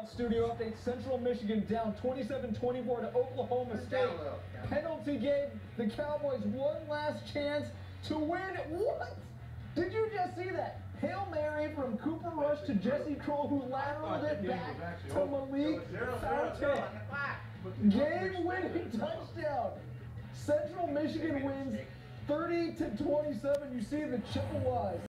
Studio update. Central Michigan down 27-24 to Oklahoma State. Penalty gave the Cowboys one last chance to win. What? Did you just see that? Hail Mary from Cooper Rush to Jesse Kroll, who lateraled it back to Malik Fountain. Game-winning touchdown. Central Michigan wins 30-27. You see the Chippewas.